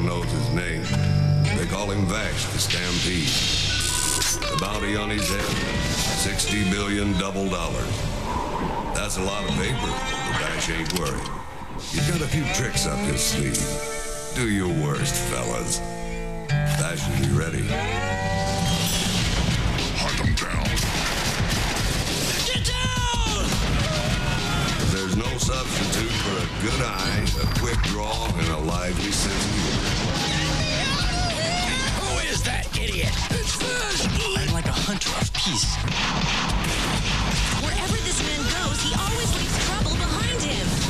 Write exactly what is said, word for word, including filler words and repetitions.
one knows his name. They call him Vash the Stampede. The bounty on his head, sixty billion double dollars. That's a lot of paper, but Vash ain't worried. He's got a few tricks up his sleeve. Do your worst, fellas. Vash will be ready. Hunt him down. Get down! There's no substitute for a good eye, a quick draw, and a lively sense of humor. Who is that idiot? It's Vash! I'm like a hunter of peace. Wherever this man goes, he always leaves trouble behind him.